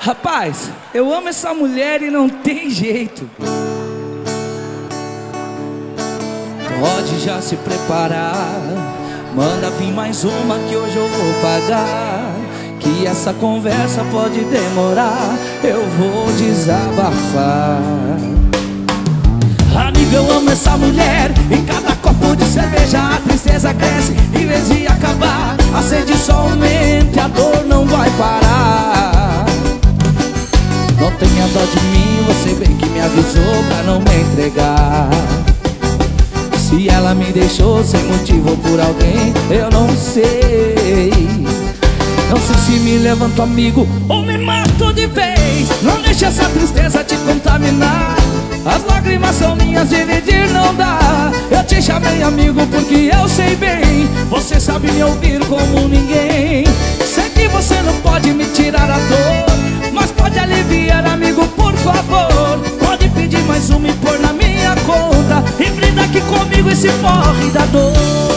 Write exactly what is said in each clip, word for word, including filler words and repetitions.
Rapaz, eu amo essa mulher e não tem jeito. Pode já se preparar, manda vir mais uma que hoje eu vou pagar. Que essa conversa pode demorar, eu vou desabafar. Amigo, eu amo essa mulher, em cada copo de cerveja a tristeza cresce. Em vez de acabar, a sede só aumenta e a dor não vai parar. Não tenha dó de mim, você bem que me avisou pra não me entregar. Se ela me deixou sem motivo ou por alguém, eu não sei. Não sei se me levanto amigo ou me mato de vez. Não deixe essa tristeza te contaminar. As lágrimas são minhas, dividir não dá. Eu te chamei amigo porque eu sei bem, você sabe me ouvir como ninguém. Sei que você não pode me tirar a dor, mas pode aliviar amigo, por favor. Pode pedir mais uma e pôr na minha conta, e brinda aqui comigo esse morre da dor.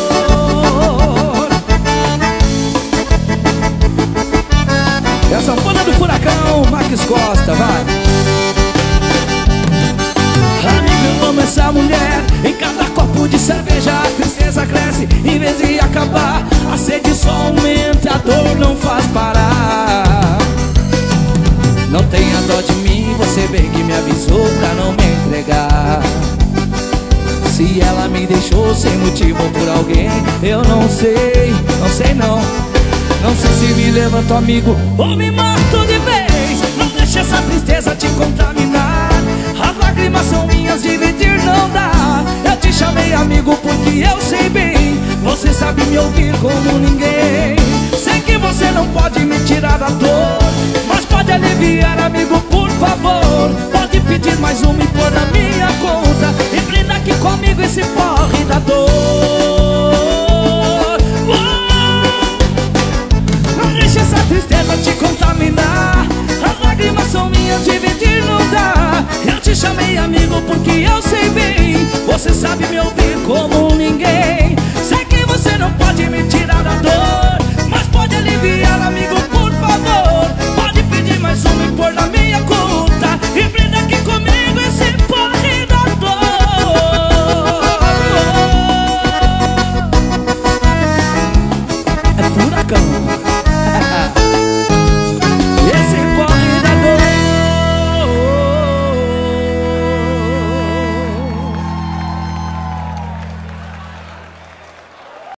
É a sanfona do furacão, Marques Costa, vai. Amigo, eu amo essa mulher, em cada copo de cerveja a tristeza cresce. Em vez de acabar, a sede só aumenta, a dor não faz parar. Não tenha dó de mim, você bem que me avisou pra não me entregar. Se ela me deixou sem motivo ou por alguém, eu não sei, não sei não. Não sei se me levanto amigo ou me mato de vez. Não deixe essa tristeza te contaminar. As lágrimas são minhas, dividir não dá. Eu te chamei amigo porque eu sei bem, você sabe me ouvir como ninguém. Sei que você não pode me tirar a dor, mas pode aliviar amigo, por favor. Pode pedir mais uma e pôr na minha conta, e brinda aqui comigo esse porre da dor. Não deixe essa tristeza te contaminar. As lágrimas são minhas, dividir não dá. Eu te chamei amigo porque eu sei bem, você sabe me ouvir como ninguém. Sei que você não pode me tirar a dor, mas pode aliviar amigo, por favor. Pode pedir mais uma e pôr na minha conta, e brinda aqui comigo esse porre da dor. É furacão.